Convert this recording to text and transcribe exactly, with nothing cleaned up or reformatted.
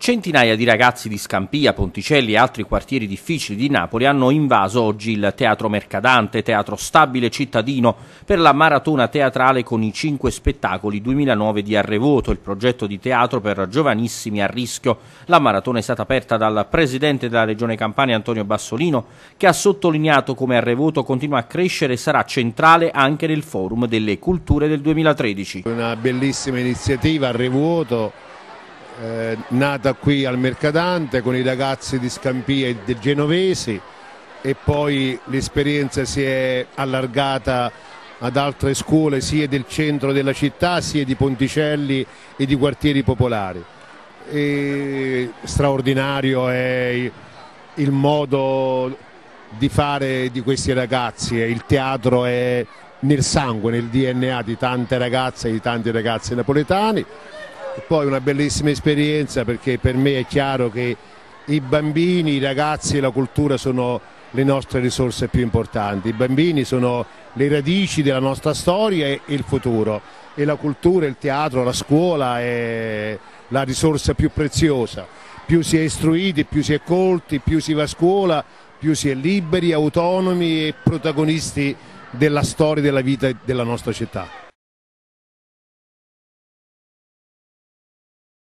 Centinaia di ragazzi di Scampia, Ponticelli e altri quartieri difficili di Napoli hanno invaso oggi il Teatro Mercadante, teatro stabile cittadino, per la maratona teatrale con i cinque spettacoli duemilanove di Arrevoto, il progetto di teatro per giovanissimi a rischio. La maratona è stata aperta dal presidente della Regione Campania Antonio Bassolino, che ha sottolineato come Arrevoto continua a crescere e sarà centrale anche nel Forum delle Culture del duemilatredici. Una bellissima iniziativa Arrevoto. Eh, nata qui al Mercadante con i ragazzi di Scampia e dei genovesi, e poi l'esperienza si è allargata ad altre scuole sia del centro della città sia di Ponticelli e di quartieri popolari. E straordinario è il modo di fare di questi ragazzi, il teatro è nel sangue, nel D N A di tante ragazze e di tanti ragazzi napoletani. E poi una bellissima esperienza, perché per me è chiaro che i bambini, i ragazzi e la cultura sono le nostre risorse più importanti. I bambini sono le radici della nostra storia e il futuro, e la cultura, il teatro, la scuola è la risorsa più preziosa. Più si è istruiti, più si è colti, più si va a scuola, più si è liberi, autonomi e protagonisti della storia e della vita della nostra città.